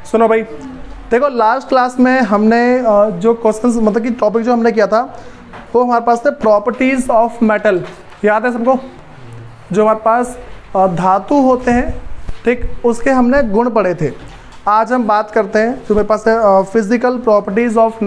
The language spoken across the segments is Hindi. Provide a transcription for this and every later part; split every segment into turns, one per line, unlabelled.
सुनो भाई, देखो लास्ट क्लास में हमने जो क्वेश्चंस मतलब कि टॉपिक जो हमने किया था वो हमारे पास थे प्रॉपर्टीज ऑफ मेटल। याद है सबको? जो हमारे पास धातु होते हैं, ठीक, उसके हमने गुण पढ़े थे। आज हम बात करते हैं जो मेरे पास है physical properties of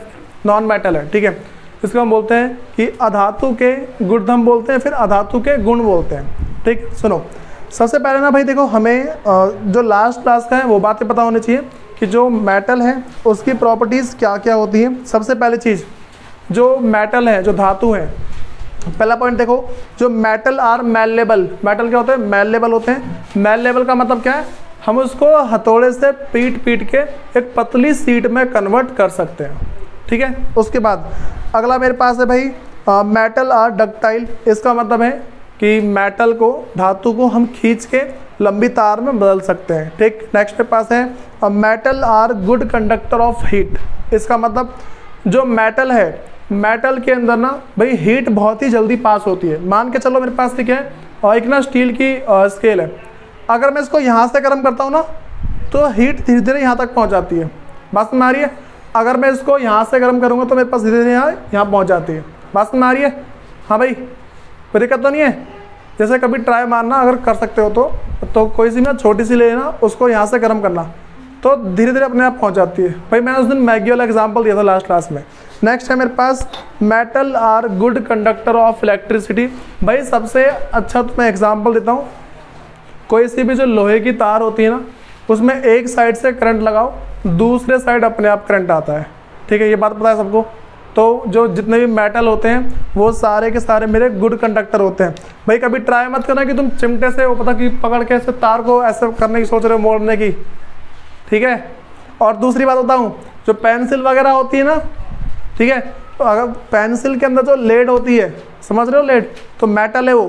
non metal है, ठीक है। इसको हम बोलते हैं कि अधातु के गुणधर्म बोलते हैं, फिर अधातु के गुण बोलते हैं, ठीक। सुनो, सबसे पहले ना भाई देखो, हमें जो लास्ट क्लास का है वो बातें पता होनी चाहिए कि जो मेटल है उसकी प्रॉपर्टीज़ क्या क्या होती हैं। सबसे पहले चीज़, जो मेटल है, जो धातु है, पहला पॉइंट देखो, जो मेटल आर मैलेबल। मेटल क्या होते हैं? मैलेबल होते हैं। मैलेबल का मतलब क्या है? हम उसको हथौड़े से पीट के एक पतली शीट में कन्वर्ट कर सकते हैं, ठीक है। उसके बाद अगला मेरे पास है भाई मेटल आर डक्टाइल। इसका मतलब है कि मेटल को, धातु को हम खींच के लंबी तार में बदल सकते हैं, ठीक। नेक्स्ट मेरे पास है metal are good conductor of heat. इसका मतलब जो मेटल है, मेटल के अंदर ना भाई हीट बहुत ही जल्दी पास होती है। मान के चलो मेरे पास ठीक है और एक ना स्टील की स्केल है, अगर मैं इसको यहाँ से गर्म करता हूँ ना तो हीट धीरे धीरे यहाँ तक पहुँच जाती है। बात समझ में आ रही है? अगर मैं इसको यहाँ से गर्म करूँगा तो मेरे पास धीरे धीरे यहाँ पहुँच जाती है। बात समझ में आ रही है? हाँ भाई, कोई दिक्कत तो नहीं है? जैसे कभी ट्राई मारना अगर कर सकते हो तो कोई सी ना छोटी सी लेना, उसको यहाँ से गर्म करना तो धीरे धीरे अपने आप पहुँच जाती है। भाई मैंने उस दिन मैगी वाला एग्जाम्पल दिया था लास्ट क्लास में। नेक्स्ट है मेरे पास metal are good conductor of electricity. भाई सबसे अच्छा तो मैं एग्जाम्पल देता हूँ, कोई सी भी जो लोहे की तार होती है ना, उसमें एक साइड से करंट लगाओ, दूसरे साइड अपने आप करंट आता है, ठीक है। ये बात पता है सबको? तो जो जितने भी मेटल होते हैं वो सारे के सारे मेरे गुड कंडक्टर होते हैं। भाई कभी ट्राई मत करना कि तुम चिमटे से वो पता कि पकड़ के ऐसे तार को ऐसे करने की सोच रहे हो, मोड़ने की, ठीक है। और दूसरी बात बताऊँ, जो पेंसिल वगैरह होती है ना, ठीक है, तो अगर पेंसिल के अंदर जो लेड होती है, समझ रहे हो लेड, तो मेटल है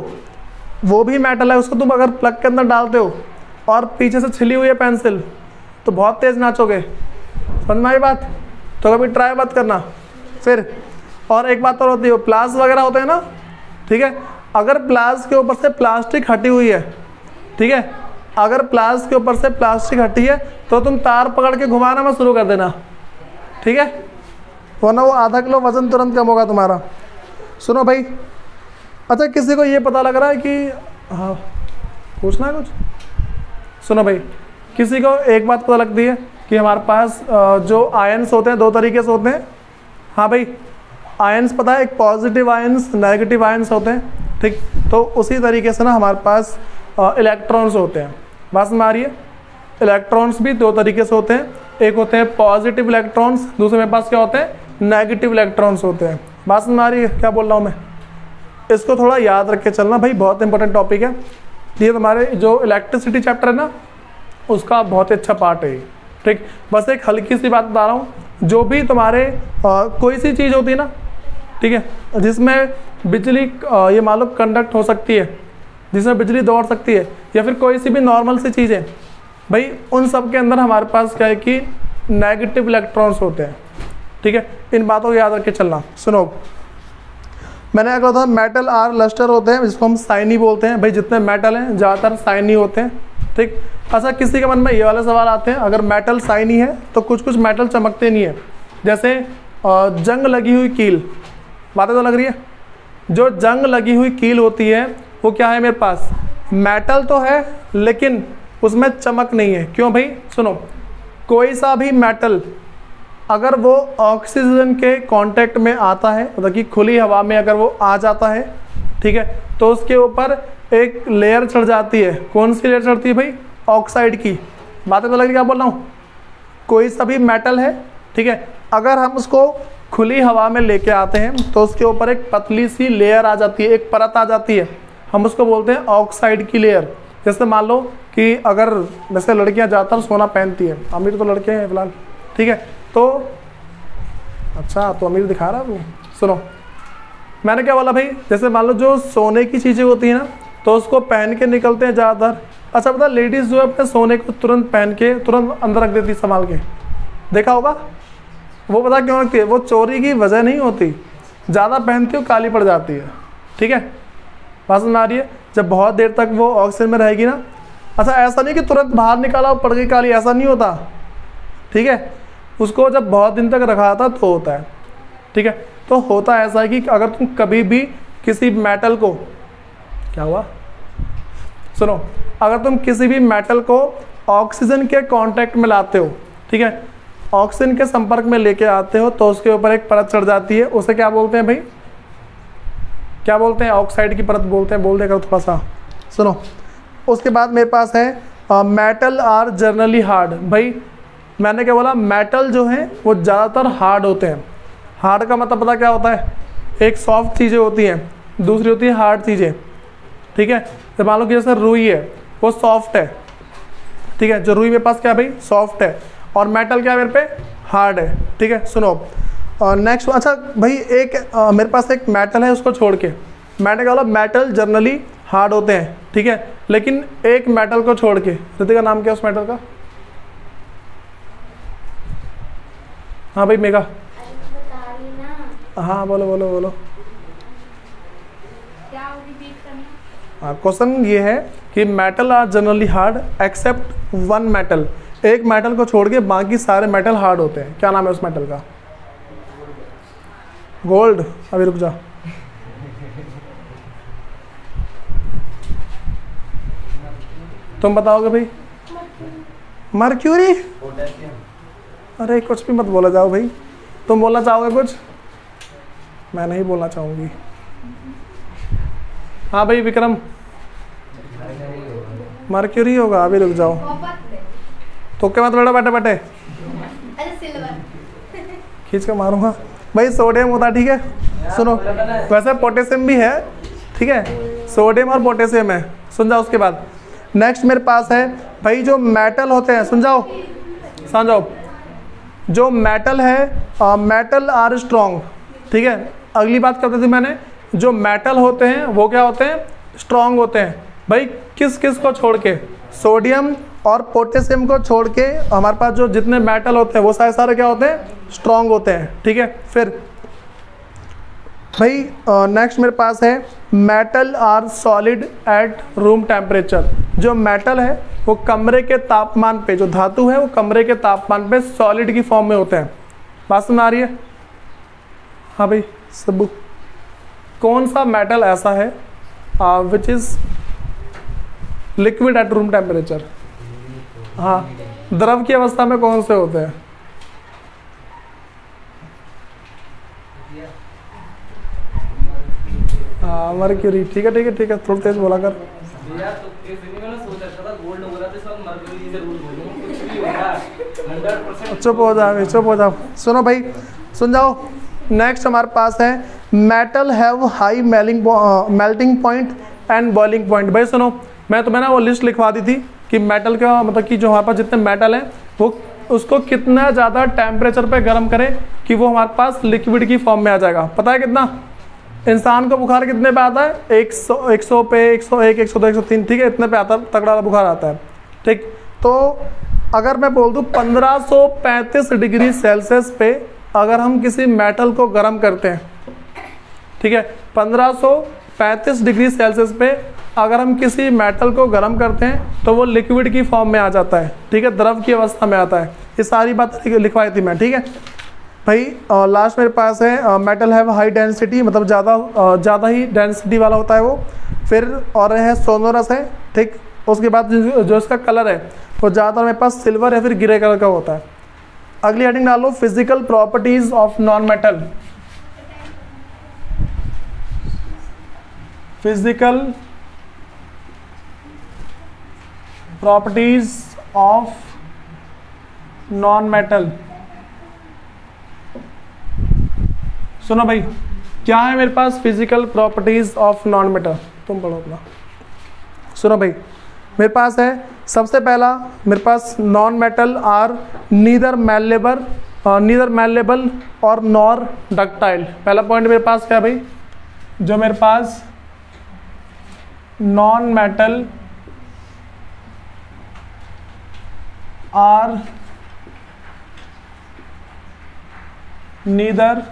वो भी मेटल है। उसको तुम अगर प्लग के अंदर डालते हो और पीछे से छिली हुई है पेंसिल तो बहुत तेज़ नाचोगे। समझ में आई बात? तो कभी ट्राई मत करना। फिर और एक बात और होती है, प्लास वगैरह होते हैं ना, ठीक है, अगर प्लास के ऊपर से प्लास्टिक हटी हुई है, ठीक है, अगर प्लास के ऊपर से प्लास्टिक हटी है तो तुम तार पकड़ के घुमाना मत शुरू कर देना, ठीक है, वरना वो आधा किलो वजन तुरंत कम होगा तुम्हारा। सुनो भाई, अच्छा किसी को ये पता लग रहा है कि हाँ पूछना है कुछ? सुनो भाई, किसी को एक बात पता लगती है कि हमारे पास जो आयन्स होते हैं दो तरीके से होते हैं। हाँ भाई, आयन्स पता है, एक पॉजिटिव आयन्स, नेगेटिव आयन्स होते हैं, ठीक। तो उसी तरीके से ना हमारे पास इलेक्ट्रॉन्स होते हैं। बात समझ में आ रही है? इलेक्ट्रॉन्स भी दो तरीके से होते हैं, एक होते हैं पॉजिटिव इलेक्ट्रॉन्स, दूसरे मेरे पास क्या होते हैं? नेगेटिव इलेक्ट्रॉन्स होते हैं। बात समझ में आ रही है क्या बोल रहा हूँ मैं? इसको थोड़ा याद रख के चलना भाई, बहुत इंपॉर्टेंट टॉपिक है ये। तुम्हारे जो इलेक्ट्रिसिटी चैप्टर है ना, उसका बहुत ही अच्छा पार्ट है, ठीक। बस एक हल्की सी बात बता रहा हूँ, जो भी तुम्हारे कोई सी चीज़ होती है ना, ठीक है, जिसमें बिजली ये मान लो कंडक्ट हो सकती है, जिसमें बिजली दौड़ सकती है, या फिर कोई सी भी नॉर्मल सी चीज़ है, भाई उन सब के अंदर हमारे पास क्या है कि नेगेटिव इलेक्ट्रॉन्स होते हैं, ठीक है। इन बातों को याद रख के चलना। सुनो, मैंने क्या कहा था, मेटल आर लस्टर होते हैं, जिसको हम शाइनी बोलते हैं। भाई जितने मेटल हैं ज़्यादातर शाइनी होते हैं, ठीक। अच्छा किसी के मन में ये वाले सवाल आते हैं, अगर मेटल शाइनी है तो कुछ मेटल चमकते नहीं है, जैसे जंग लगी हुई कील। बातें तो लग रही है? जो जंग लगी हुई कील होती है वो क्या है मेरे पास? मेटल तो है लेकिन उसमें चमक नहीं है। क्यों भाई? सुनो, कोई सा भी मेटल अगर वो ऑक्सीजन के कांटेक्ट में आता है, मतलब कि खुली हवा में अगर वो आ जाता है, ठीक है, तो उसके ऊपर एक लेयर चढ़ जाती है। कौन सी लेयर चढ़ती है भाई? ऑक्साइड की। बातें तो लग रही, क्या बोल रहा हूँ? कोई सा भी मेटल है, ठीक है, अगर हम उसको खुली हवा में लेके आते हैं तो उसके ऊपर एक पतली सी लेयर आ जाती है, एक परत आ जाती है, हम उसको बोलते हैं ऑक्साइड की लेयर। जैसे मान लो कि अगर जैसे लड़कियां ज़्यादातर सोना पहनती हैं, अमीर तो लड़के हैं फिलहाल, ठीक है, तो अच्छा तो अमीर दिखा रहा है वो। सुनो, मैंने क्या बोला भाई, जैसे मान लो जो सोने की चीज़ें होती हैं ना, तो उसको पहन के निकलते हैं ज़्यादातर। अच्छा पता, लेडीज़ जो है अपने सोने को तुरंत पहन के तुरंत अंदर रख देती, संभाल के, देखा होगा। वो पता क्यों रखती है? वो चोरी की वजह नहीं होती, ज़्यादा पहनती हो काली पड़ जाती है, ठीक है। बात समझ आ रही है? जब बहुत देर तक वो ऑक्सीजन में रहेगी ना, अच्छा ऐसा नहीं कि तुरंत बाहर निकाला और पड़ गई काली, ऐसा नहीं होता। ठीक है, उसको जब बहुत दिन तक रखा था तो होता है। ठीक है, तो होता ऐसा है कि अगर तुम कभी भी किसी मेटल को, क्या हुआ, सुनो, अगर तुम किसी भी मेटल को ऑक्सीजन के कांटेक्ट में लाते हो, ठीक है, ऑक्सीजन के संपर्क में लेके आते हो तो उसके ऊपर एक परत चढ़ जाती है, उसे क्या बोलते हैं भाई, क्या बोलते हैं, ऑक्साइड की परत बोलते हैं, बोल देगा थोड़ा सा, सुनो। उसके बाद मेरे पास है मेटल आर जनरली हार्ड। भाई मैंने क्या बोला, मेटल जो है वो ज़्यादातर हार्ड होते हैं। हार्ड का मतलब पता क्या होता है, एक सॉफ्ट चीज़ें होती हैं, दूसरी होती है हार्ड चीज़ें। ठीक है, तो मान लो कि जैसे रुई है वो सॉफ्ट है, ठीक है, जो रुई मेरे पास क्या है भाई, सॉफ्ट है, और मेटल क्या है मेरे पे, हार्ड है। ठीक है, सुनो नेक्स्ट। अच्छा भाई एक मेरे पास एक मेटल है, उसको छोड़ के मैंने क्या बोला, मेटल जनरली हार्ड होते हैं, ठीक है, लेकिन एक मेटल को छोड़ के, रितिका नाम क्या उस मेटल का, हाँ भाई मेगा, हाँ बोलो बोलो बोलो। हाँ, क्वेश्चन ये है कि metal are generally hard except one metal, एक मेटल को छोड़ के बाकी सारे मेटल हार्ड होते हैं। क्या नाम है उस मेटल का, गोल्ड। अभी रुक जा, तुम बताओगे भाई, मर्क्यूरी। अरे कुछ भी मत बोला जाओ भाई, तुम बोलना चाहोगे कुछ, मैं नहीं बोलना चाहूंगी। हाँ भाई विक्रम, मर्क्यूरी होगा। अभी रुक जाओ, तो क्या मत बैठो, बैठे बैठे खींच कर मारूंगा भाई। सोडियम होता है, ठीक है, सुनो, वैसे पोटेशियम भी है, ठीक है, सोडियम और पोटेशियम है, सुन जाओ। उसके बाद नेक्स्ट मेरे पास है भाई जो मेटल होते हैं, सुन जाओ समझ जाओ, जो मेटल है मेटल आर स्ट्रॉन्ग। ठीक है, अगली बात करते थे मैंने, जो मेटल होते हैं वो क्या होते हैं, स्ट्रॉन्ग होते हैं। भाई किस किस को छोड़ के, सोडियम और पोटेशियम को छोड़ के हमारे पास जो जितने मेटल होते हैं वो सारे सारे क्या होते हैं, स्ट्रॉन्ग होते हैं। ठीक है, फिर भाई नेक्स्ट मेरे पास है metal are solid at room temperature. जो मेटल है वो कमरे के तापमान पे, जो धातु है वो कमरे के तापमान पे सॉलिड की फॉर्म में होते हैं। बात समझ आ रही है, हाँ भाई सबू। कौन सा मेटल ऐसा है which is liquid at room temperature, हाँ द्रव की अवस्था में कौन से होते हैं, हाँ मर्क्यूरी। ठीक है ठीक है ठीक है, थोड़ा तेज बोला कर। चुप हो जाओ, चुप हो जाओ। सुनो भाई, सुन जाओ। नेक्स्ट हमारे पास है metal have high melting point and boiling point. भाई सुनो, मैं तुम्हें ना वो लिस्ट लिखवा दी थी कि मेटल का मतलब कि जो हमारे पास जितने मेटल हैं वो उसको कितना ज़्यादा टेम्परेचर पे गर्म करें कि वो हमारे पास लिक्विड की फॉर्म में आ जाएगा। पता है कितना? इंसान को बुखार कितने पे आता है? 100 पे, 101, 102, 103, ठीक है, इतने पे आता है, तगड़ा बुखार आता है। ठीक, तो अगर मैं बोल दूँ 1535 डिग्री सेल्सियस पे अगर हम किसी मेटल को गर्म करते हैं, ठीक है, 1535 डिग्री सेल्सियस पे अगर हम किसी मेटल को गर्म करते हैं तो वो लिक्विड की फॉर्म में आ जाता है, ठीक है, द्रव की अवस्था में आता है। ये सारी बात लिखवाई थी मैं, ठीक है भाई। लास्ट मेरे पास है मेटल हैव हाई डेंसिटी, मतलब ज़्यादा ही डेंसिटी वाला होता है वो। फिर और है सोनोरस है, ठीक। उसके बाद जो इसका कलर है वो ज़्यादातर मेरे पास सिल्वर या फिर ग्रे कलर का होता है। अगली हेडिंग डाल लो, physical properties of non metal. Physical properties of non metal. सुनो भाई, क्या है मेरे पास physical properties of non metal, तुम पढ़ो अपना। सुनो भाई, मेरे पास है सबसे पहला, मेरे पास non metal are neither malleable और नॉर डक्टाइल। पहला पॉइंट मेरे पास क्या है भाई, जो मेरे पास non metal are neither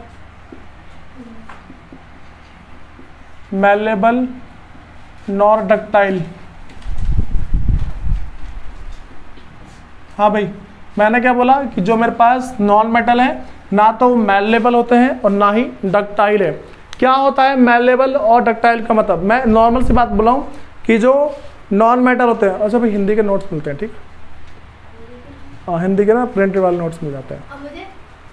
malleable nor ductile. हाँ भाई, मैंने क्या बोला कि जो मेरे पास नॉन मेटल है ना तो मैलेबल होते हैं और ना ही डक्टाइल है। क्या होता है मैलेबल और डक्टाइल का मतलब? मैं नॉर्मल सी बात बोला हूँ कि जो नॉन मेटल होते हैं, अच्छा भाई हिंदी के नोट्स मिलते हैं, ठीक, हाँ हिंदी के ना प्रिंटेड वाले नोट्स मिल जाते हैं।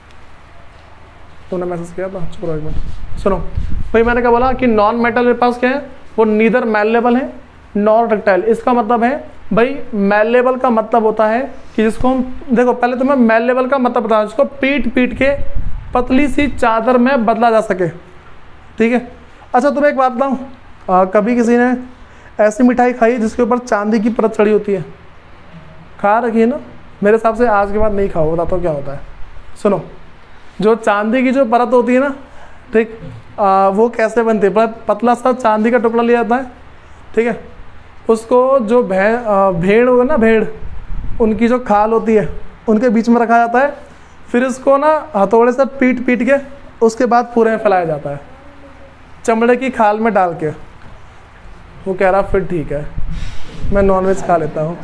तुमने मैसेज किया था, चलो एक मिनट सुनो भाई। मैंने क्या बोला कि नॉन मेटल मेरे पास क्या है, वो नीदर मैलेबल है नॉर डक्टाइल। इसका मतलब है भाई मैलेबल का मतलब होता है कि जिसको हम, देखो पहले तो मैं मैलेबल का मतलब बता, जिसको पीट पीट के पतली सी चादर में बदला जा सके, ठीक है। अच्छा तुम्हें एक बात बताऊँ, कभी किसी ने ऐसी मिठाई खाई है जिसके ऊपर चांदी की परत चढ़ी होती है? खा रखी है ना? मेरे हिसाब से आज के बाद नहीं खाओ, बताता हूँ क्या होता है। सुनो, जो चांदी की जो परत होती है ना, ठीक, वो कैसे बनती है? पतला सा चांदी का टुकड़ा लिया जाता है, ठीक है, उसको जो भेड़ होगा ना, भेड़, उनकी जो खाल होती है उनके बीच में रखा जाता है, फिर इसको ना हथौड़े से पीट पीट के उसके बाद पूरे में फैलाया जाता है चमड़े की खाल में डाल के। वो कह रहा फिर ठीक है मैं नॉनवेज खा लेता हूँ।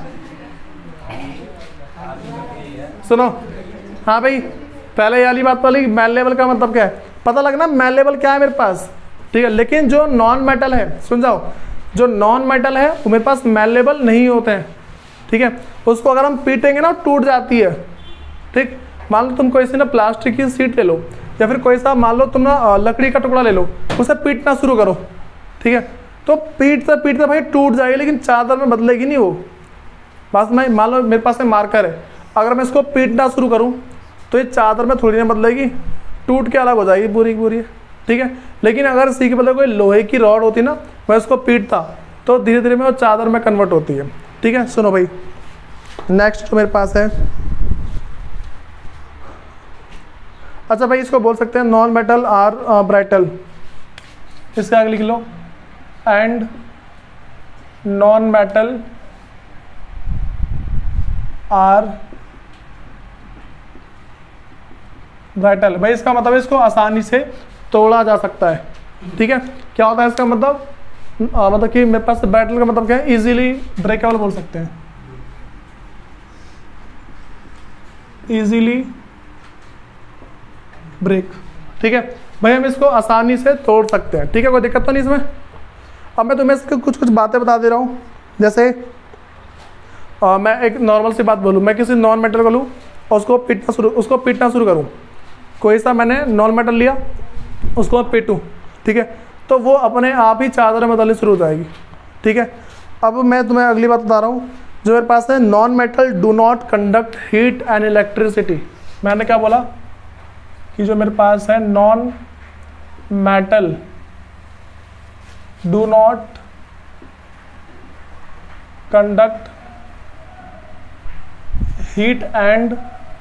सुनो, हाँ भाई पहले ये वाली बात वाली मैलेबल का मतलब क्या है पता लगना, मैलेबल क्या है मेरे पास, ठीक है। लेकिन जो नॉन मेटल है, सुन जाओ, जो नॉन मेटल है वो मेरे पास मैलेबल नहीं होते हैं, ठीक है। उसको अगर हम पीटेंगे ना टूट जाती है, ठीक। मान लो तुम कोई सी ना प्लास्टिक की सीट ले लो या फिर कोई सा मान लो तुम ना लकड़ी का टुकड़ा ले लो, उसे पीटना शुरू करो, ठीक है। तो पीटते पीटते भाई टूट जाएगी लेकिन चादर में बदलेगी नहीं वो। बस मैं मान लो मेरे पास में मार्कर है, अगर मैं इसको पीटना शुरू करूँ तो ये चादर में थोड़ी ना बदलेगी, टूट के अलग हो जाएगी पूरी की पूरी, ठीक है। लेकिन अगर इसी के बदले कोई लोहे की रॉड होती ना, मैं इसको पीटता तो धीरे धीरे में वो चादर में कन्वर्ट होती है, ठीक है। सुनो भाई, नेक्स्ट जो मेरे पास है, अच्छा भाई इसको बोल सकते हैं नॉन मेटल आर ब्राइटल, इसका आगे लिख लो, and non metal are brittle. भाई इसका मतलब इसको आसानी से तोड़ा जा सकता है, ठीक है। क्या होता है इसका मतलब? मतलब कि मेरे पास ब्राइटल का मतलब क्या है? इजीली ब्रेकेबल बोल सकते हैं, इजीली ब्रेक, ठीक है भाई। हम इसको आसानी से तोड़ सकते हैं, ठीक है, कोई दिक्कत तो नहीं इसमें। अब मैं तुम्हें इसके कुछ कुछ बातें बता दे रहा हूँ। जैसे मैं एक नॉर्मल सी बात बोलूँ, मैं किसी नॉन मेटल को लूँ और उसको पीटना शुरू करूँ, कोई सा मैंने नॉन मेटल लिया उसको मैं पीटूँ, ठीक है, तो वो अपने आप ही चादर में बदलनी शुरू हो जाएगी, ठीक है। अब मैं तुम्हें अगली बात बता रहा हूँ, जो मेरे पास है non metal do not conduct heat and electricity. मैंने क्या बोला कि जो मेरे पास है non metal do not conduct heat and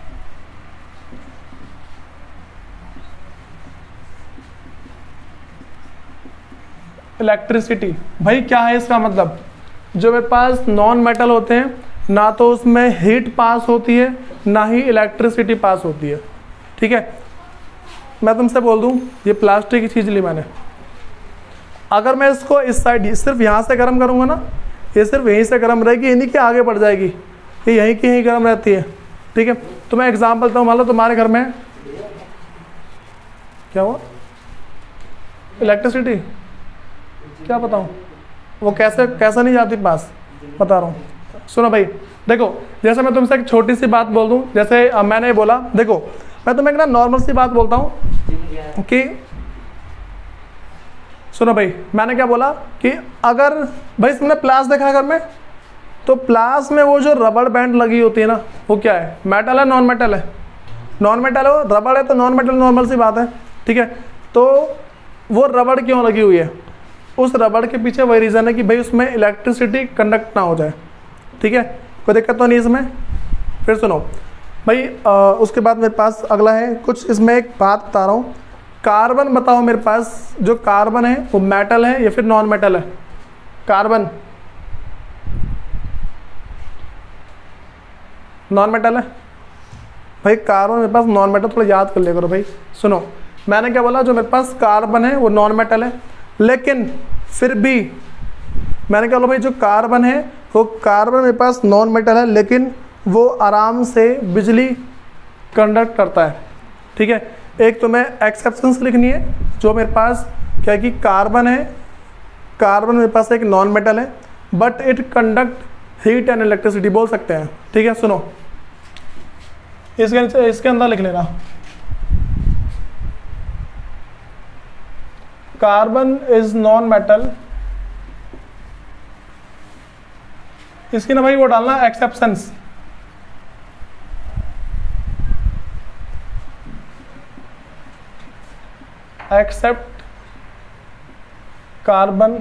electricity. भाई क्या है इसका मतलब? जो मेरे पास नॉन मेटल होते हैं ना तो उसमें हीट पास होती है ना ही इलेक्ट्रिसिटी पास होती है, ठीक है। मैं तुमसे बोल दूं, ये प्लास्टिक की चीज़ ली मैंने, अगर मैं इसको इस साइड सिर्फ यहाँ से गर्म करूँगा ना, ये सिर्फ यहीं से गर्म रहेगी, इन्हीं के आगे बढ़ जाएगी, ये यहीं की यहीं गर्म रहती है, ठीक है। तो मैं एग्जाम्पल देता हूँ, मान लो तुम्हारे घर में क्या हुआ, इलेक्ट्रिसिटी, क्या बताऊँ वो कैसा नहीं जाती पास, बता रहा हूँ। सुनो भाई, देखो जैसे मैं तुमसे एक छोटी सी बात बोल दूँ, जैसे मैंने बोला, देखो मैं तुम्हें एक ना नॉर्मल सी बात बोलता हूँ कि सुनो भाई, मैंने क्या बोला कि अगर भाई तुमने प्लास देखा घर में, तो प्लास में वो जो रबड़ बैंड लगी होती है ना, वो क्या है, मेटल है नॉन मेटल है? नॉन मेटल है, रबड़ है तो नॉन मेटल, नॉर्मल सी बात है, ठीक है। तो वो रबड़ क्यों लगी हुई है? उस रबड़ के पीछे वही रीज़न है कि भाई उसमें इलेक्ट्रिसिटी कंडक्ट ना हो जाए, ठीक है, कोई दिक्कत तो नहीं इसमें। फिर सुनो भाई, उसके बाद मेरे पास अगला है कुछ, इसमें एक बात बता रहा हूँ, कार्बन बताओ मेरे पास, जो कार्बन है वो मेटल है या फिर नॉन मेटल है? कार्बन नॉन मेटल है भाई, कार्बन मेरे पास नॉन मेटल, थोड़ा याद कर लिया करो भाई। सुनो मैंने क्या बोला, जो मेरे पास कार्बन है वो नॉन मेटल है, लेकिन फिर भी मैंने क्या बोला भाई, जो कार्बन है वो कार्बन मेरे पास नॉन मेटल है, लेकिन वो आराम से बिजली कंडक्ट करता है। ठीक है, एक तो मैं एक्सेप्शंस लिखनी है, जो मेरे पास क्या है कि कार्बन है, कार्बन मेरे पास एक नॉन मेटल है but it conduct heat and electricity बोल सकते हैं। ठीक है, सुनो इसके अंदर लिख लेना, कार्बन इज नॉन मेटल, इसकी ना भाई वो डालना exceptions, except carbon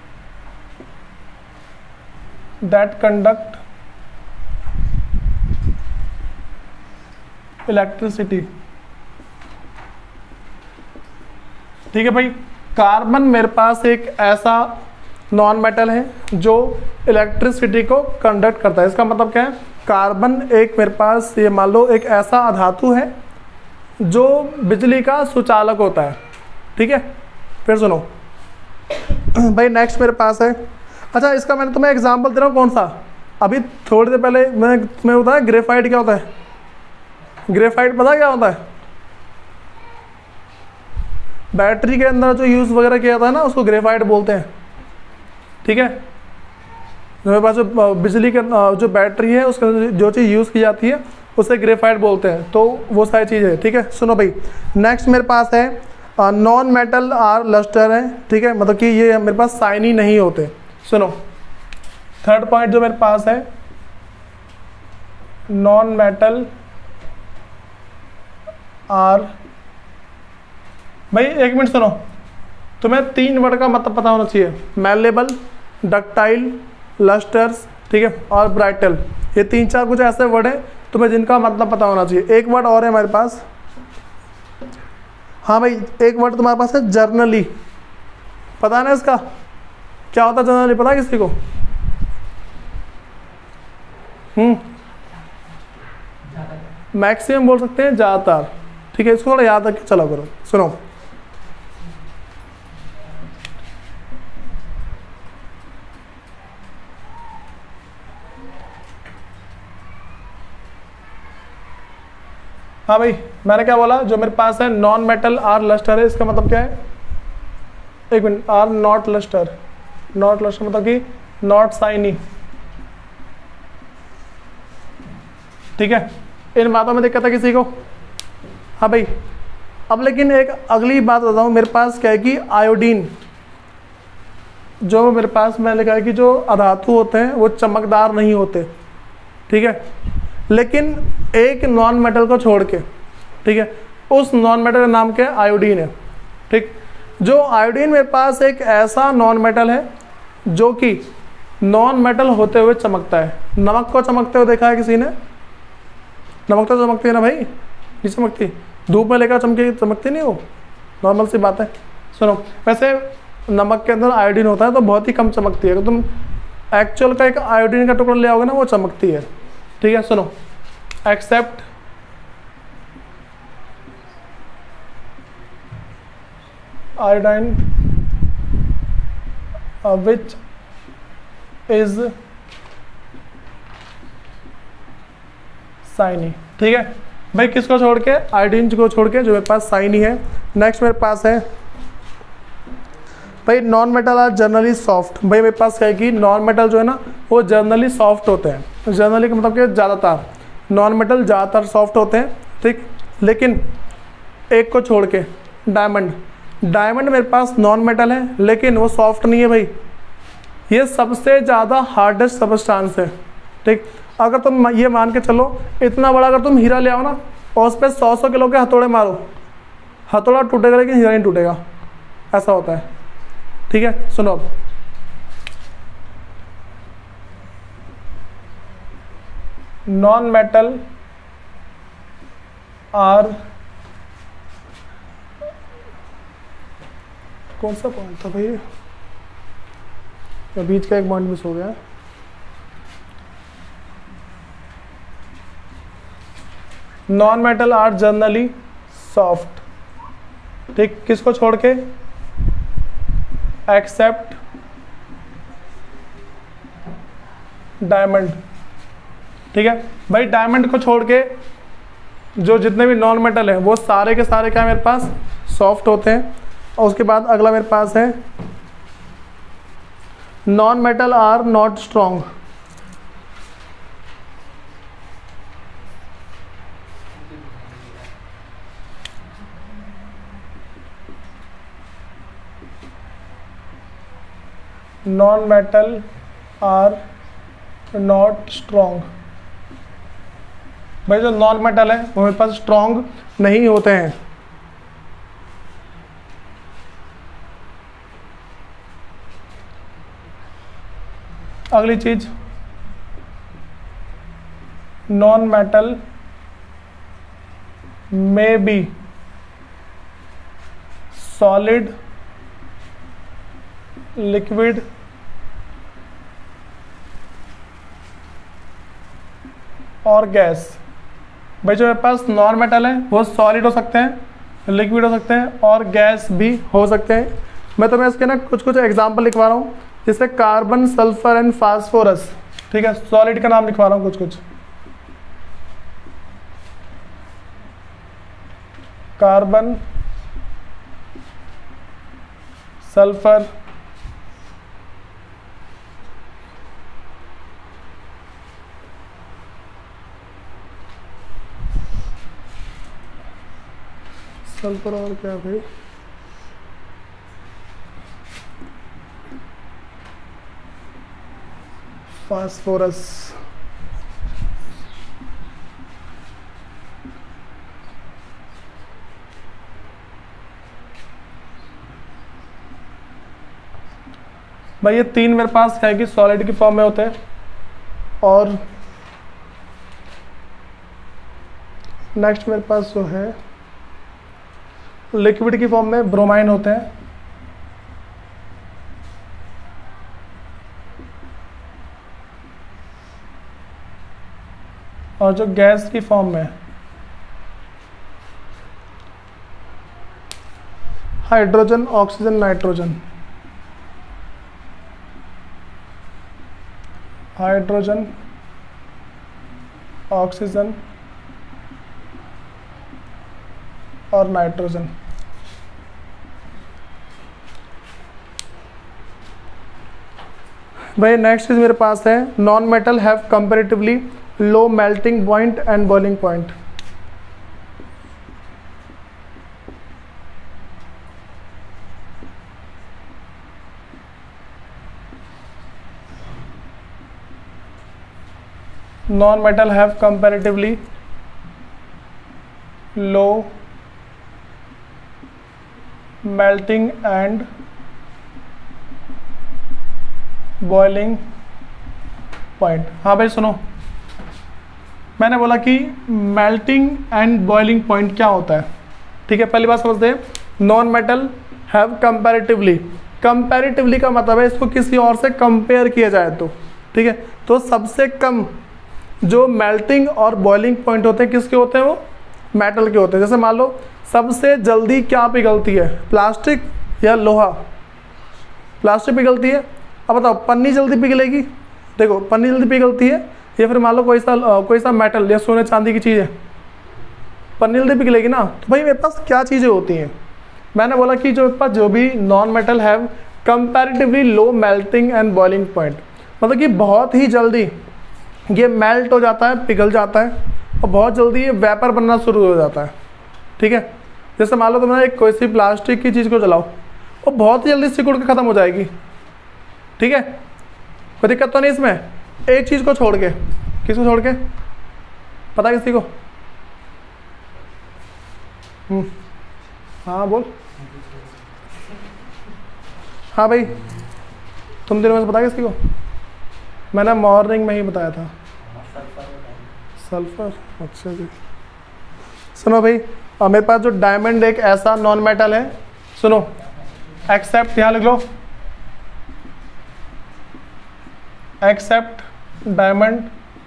that conduct electricity. ठीक है भाई, कार्बन मेरे पास एक ऐसा नॉन मेटल है जो इलेक्ट्रिसिटी को कंडक्ट करता है। इसका मतलब क्या है, कार्बन एक मेरे पास ये मान लो एक ऐसा अधातु है जो बिजली का सुचालक होता है। ठीक है, फिर सुनो भाई नेक्स्ट मेरे पास है, अच्छा इसका मैंने तुम्हें एग्जांपल दे रहा हूँ कौन सा, अभी थोड़ी देर पहले मैं तुम्हें बताया ग्रेफाइट क्या होता है, ग्रेफाइट पता क्या होता है, बैटरी के अंदर जो यूज़ वगैरह किया जाता है ना उसको ग्रेफाइट बोलते हैं। ठीक है, मेरे पास जो बिजली के जो बैटरी है उसका जो चीज़ यूज़ की जाती है उसे ग्रेफाइट बोलते हैं, तो वो सारी चीज़ है। ठीक है, सुनो भाई नेक्स्ट मेरे पास है नॉन मेटल आर लस्टर है। ठीक है, मतलब कि ये मेरे पास शाइनी नहीं होते। सुनो थर्ड पॉइंट जो मेरे पास है, नॉन मेटल आर, भाई एक मिनट सुनो, तुम्हें 3 वर्ड का मतलब पता होना चाहिए, मैलेबल, डक्टाइल, लस्टर्स, ठीक है, और ब्राइटल। ये 3-4 कुछ ऐसे वर्ड हैं तुम्हें जिनका मतलब पता होना चाहिए। एक वर्ड और है हमारे पास, हाँ भाई एक वर्ड तुम्हारे पास है जर्नली, पता है ना इसका क्या होता है जर्नली, पता है किसी को? मैक्सिमम बोल सकते हैं, ज़्यादातर। ठीक है, इसको थोड़ा याद रख के चला करो। सुनो हाँ भाई मैंने क्या बोला, जो मेरे पास है नॉन मेटल आर लस्टर है, इसका मतलब क्या है, एक minute, are not lustre, not lustre मतलब कि नॉट शाइनी। ठीक है, इन बातों में दिक्कत है किसी को? हाँ भाई, अब लेकिन एक अगली बात बताऊँ, मेरे पास क्या है कि आयोडीन, जो मेरे पास मैंने लिखा है कि जो अधातु होते हैं वो चमकदार नहीं होते। ठीक है, लेकिन एक नॉन मेटल को छोड़ के, ठीक है, उस नॉन मेटल का नाम क्या है, आयोडीन है। ठीक, जो आयोडीन मेरे पास एक ऐसा नॉन मेटल है जो कि नॉन मेटल होते हुए चमकता है। नमक को चमकते हुए देखा है किसी ने? नमक तो चमकती है ना भाई, नहीं चमकती? धूप में लेकर चमकती नहीं, वो नॉर्मल सी बात है। सुनो, वैसे नमक के अंदर आयोडीन होता है तो बहुत ही कम चमकती है, अगर तुम एक्चुअल का एक आयोडीन का टुकड़ा ले आओगे ना वो चमकती है। ठीक है, सुनो, except iodine which is shiny. ठीक है भाई, किसको छोड़ के? आयोडीन को छोड़ के, जो मेरे पास शाइनी है। नेक्स्ट मेरे पास है भाई non metal are generally soft. भाई मेरे पास है कि नॉन मेटल जो है ना वो जनरली सॉफ्ट होते हैं। जनरली का मतलब कि ज़्यादातर नॉन मेटल ज़्यादातर सॉफ्ट होते हैं। ठीक, लेकिन एक को छोड़ के, डायमंड, डायमंड मेरे पास नॉन मेटल है लेकिन वो सॉफ्ट नहीं है भाई, ये सबसे ज़्यादा हार्डेस्ट सब्सटेंस है। ठीक, अगर तुम ये मान के चलो, इतना बड़ा अगर तुम हीरा ले आओ ना और उस पर 100 किलो के हथौड़े मारो, हथौड़ा टूटेगा लेकिन हीरा नहीं टूटेगा, ऐसा होता है। ठीक है, सुनो अब, नॉन मेटल आर, कौन सा पॉइंट था भाई, या बीच का एक पॉइंट मिस हो गया। Non metal are generally soft. ठीक, किसको छोड़ के? Except diamond. ठीक है, भाई डायमंड को छोड़ के जो जितने भी नॉन मेटल हैं वो सारे के सारे क्या मेरे पास सॉफ्ट होते हैं। और उसके बाद अगला मेरे पास है non metal are not strong. Non metal are not strong. भाई जो नॉन मेटल है वो मेरे पास स्ट्रॉन्ग नहीं होते हैं। अगली चीज, non metal may be solid, liquid और गैस। भाई जो मेरे पास नॉन मेटल है वो सॉलिड हो सकते हैं, लिक्विड हो सकते हैं और गैस भी हो सकते हैं। मैं तुम्हें इसके ना कुछ कुछ एग्जांपल लिखवा रहा हूँ, जैसे कार्बन, सल्फर एंड फास्फोरस। ठीक है, सॉलिड का नाम लिखवा रहा हूँ कुछ कुछ। कार्बन, सल्फर, सल्फर और क्या भाई, फास्फोरस। भाई ये तीन मेरे पास है कि सॉलिड की फॉर्म में होते हैं और नेक्स्ट मेरे पास जो है लिक्विड की फॉर्म में ब्रोमाइन होते हैं और जो गैस की फॉर्म में hydrogen, oxygen, nitrogen. Hydrogen, oxygen और नाइट्रोजन। भाई नेक्स्ट चीज मेरे पास है non metal have comparatively low melting point and boiling point. Non metal have comparatively low melting and boiling point. हाँ भाई सुनो, मैंने बोला कि मेल्टिंग एंड बॉइलिंग पॉइंट क्या होता है। ठीक है, पहली बात समझते हैं, non metal have comparatively. Comparatively का मतलब है इसको किसी और से कंपेयर किया जाए तो। ठीक है, तो सबसे कम जो मेल्टिंग और बॉइलिंग पॉइंट होते हैं किसके होते हैं, वो मेटल के होते हैं। जैसे मान लो सबसे जल्दी क्या पिघलती है, प्लास्टिक या लोहा? प्लास्टिक पिघलती है। अब बताओ पन्नी जल्दी पिघलेगी? देखो पन्नी जल्दी पिघलती है, या फिर मान लो कोई सा मेटल या सोने चांदी की चीज़ है, पन्नी जल्दी पिघलेगी ना। तो भाई मेरे पास क्या चीज़ें होती हैं, मैंने बोला कि जो मेरे पास जो भी non metal have comparatively low melting and boiling point, मतलब कि बहुत ही जल्दी ये मेल्ट हो जाता है, पिघल जाता है और बहुत जल्दी ये वेपर बनना शुरू हो जाता है। ठीक है, जैसे मान लो तुमने एक कोई सी प्लास्टिक की चीज़ को जलाओ, वो बहुत ही जल्दी सिकुड़ के ख़त्म हो जाएगी। ठीक है, कोई दिक्कत तो नहीं इसमें, एक चीज़ को छोड़ के। किसको छोड़ के, पता किसी को? हाँ बोल। हाँ भाई, तुम दिनों में से पता किसी को? मैंने मॉर्निंग में ही बताया था। सल्फर, अच्छा जी। सुनो भाई, मेरे पास जो डायमंड एक ऐसा नॉन मेटल है, सुनो, एक्सेप्ट, यहाँ लिख लो, एक्सेप्ट डायमंड।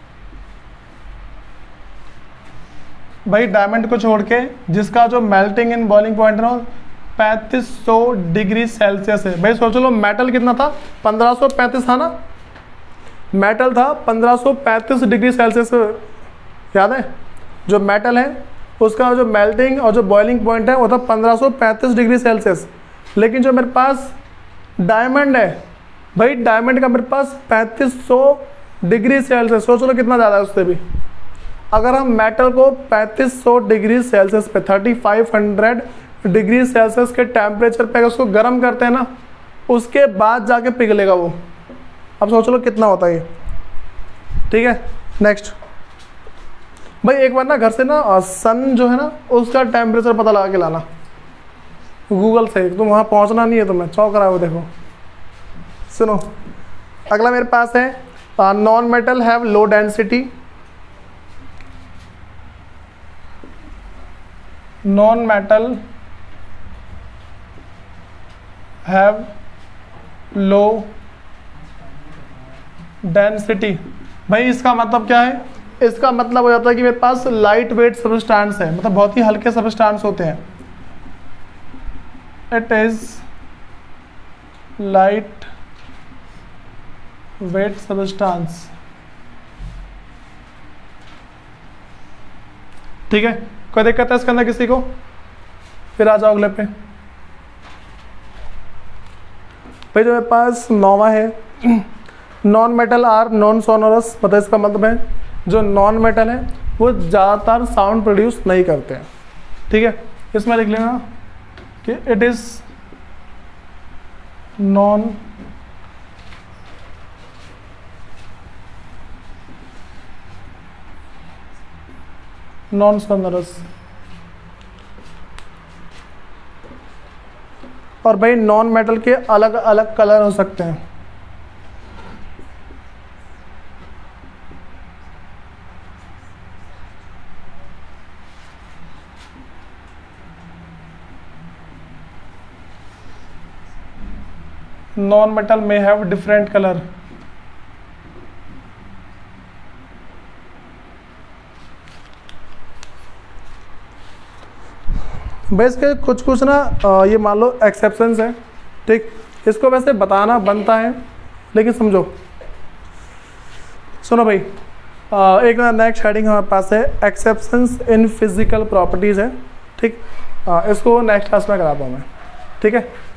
भाई डायमंड को छोड़ के जिसका जो मेल्टिंग एंड बॉइलिंग पॉइंट है ना 3500 डिग्री सेल्सियस है। भाई सोच लो मेटल कितना था, 1535 था ना, मेटल था 1535 डिग्री सेल्सियस याद है? जो मेटल है उसका जो मेल्टिंग और जो बॉइलिंग पॉइंट है वो था 1535 डिग्री सेल्सियस। लेकिन जो मेरे पास डायमंड है भाई, डायमंड का मेरे पास 3500 डिग्री सेल्सियस, सोच लो कितना ज़्यादा है उससे भी। अगर हम मेटल को 3500 डिग्री सेल्सियस पे 3500 डिग्री सेल्सियस के टेम्परेचर पे अगर उसको गर्म करते हैं ना, उसके बाद जाके पिघलेगा वो। अब सोच लो कितना होता है ये। ठीक है, नेक्स्ट भाई एक बार ना घर से ना सन जो है ना उसका टेम्परेचर पता लगा के लाना गूगल से। तुम वहाँ पहुँचना नहीं है तुम्हें, चौंक रहा हो देखो। सुनो अगला मेरे पास है non metal have low density. Non metal have low density. भाई इसका मतलब क्या है? इसका मतलब हो जाता है कि मेरे पास लाइट वेट सब्सटेंस है, मतलब बहुत ही हल्के सब्सटेंस होते हैं। It is light weight substance. ठीक है, कोई दिक्कत है इसके अंदर किसी को? फिर आ जाओ अगले पे। भाई जो मेरे पास नौवा है non metal are non sonorous, मतलब इसका मतलब है जो नॉन मेटल है वो ज़्यादातर साउंड प्रोड्यूस नहीं करते हैं। ठीक है, इसमें लिख लेना कि इट इज नॉन सोनोरस। और भाई नॉन मेटल के अलग अलग कलर हो सकते हैं। Non metal may have different color। Base के कुछ ना ये मान लो एक्सेप्शंस है। ठीक, इसको वैसे बताना बनता है लेकिन समझो। सुनो भाई एक नेक्स्ट हेडिंग हमारे पास है एक्सेप्शंस इन फिजिकल प्रॉपर्टीज़ है। ठीक, इसको नेक्स्ट क्लास में कराता हूँ मैं। ठीक है।